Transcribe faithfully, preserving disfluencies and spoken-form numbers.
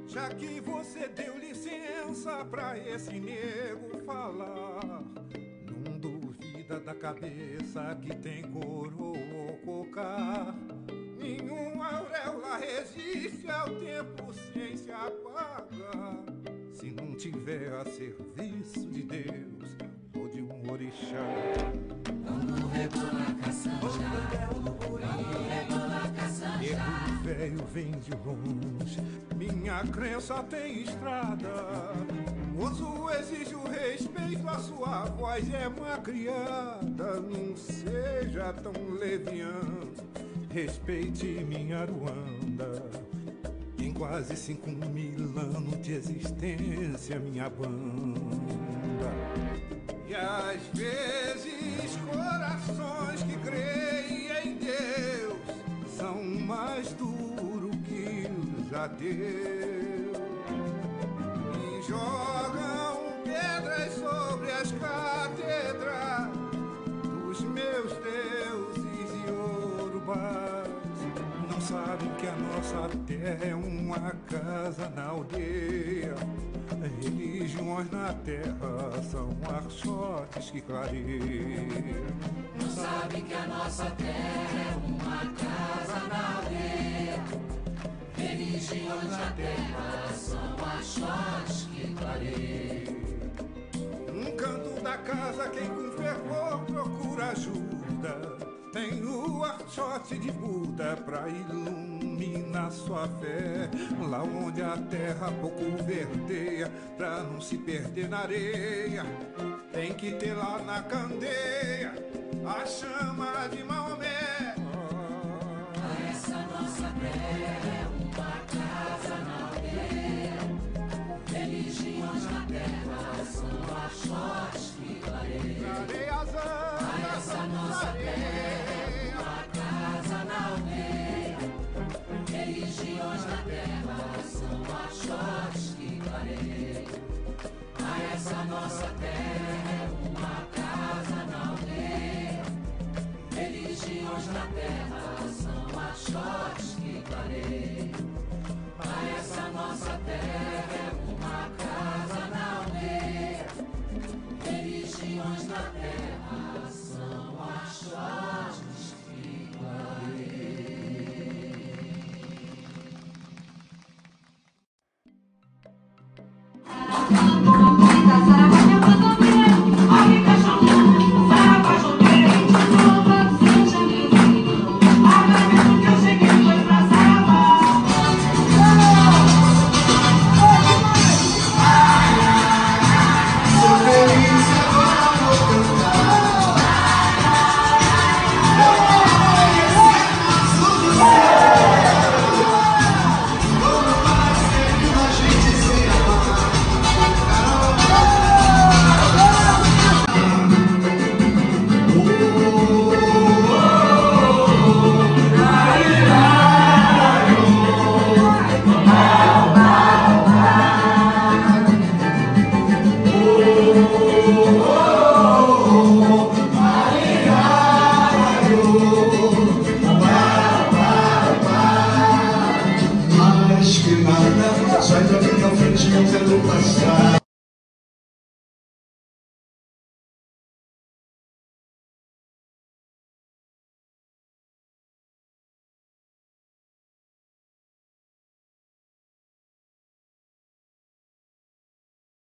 Já que você deu licença pra esse nego falar, não duvida da cabeça que tem coroa ou cocar. Nenhuma auréola resiste ao tempo sem se apagar. Se não tiver a serviço de Deus ou de um orixá. Vamos rebolar caçanja, vamos rebolar caçanja. Nego velho vem de longe, minha crença tem estrada. Moço exige o respeito, a sua voz é uma criada. Não seja tão leviano, respeite minha Ruanda. Em quase cinco mil anos de existência, minha banda. E às vezes corações que creem em Deus são mais duros que os ateus e jogam pedras sobre as catedrais dos meus deuses e urubás. Não sabem que a nossa terra é uma casa na aldeia. Religiões na terra são archotes que clareiam. Não sabe que a nossa terra é uma casa na aldeia. Religiões na terra são archotes que clareiam. Um canto da casa quem com fervor procura ajuda. Tem o archote de Buda pra iluminar sua fé. Lá onde a terra pouco verdeia, pra não se perder na areia. Tem que ter lá na candeia a chama de Maomé. Ah, essa nossa terra é uma casa na aldeia. Religiões na terra são archotes que clareiam. Ah, essa nossa terra é uma casa na aldeia. Religiões na terra são archotes que clareiam. Ah, essa nossa terra é uma casa na aldeia. Religiões na terra são archotes que clareiam. Ah, essa nossa terra é uma casa na aldeia. Religiões na terra são archotes que clareiam. Sai da minha frente, eu quero passar.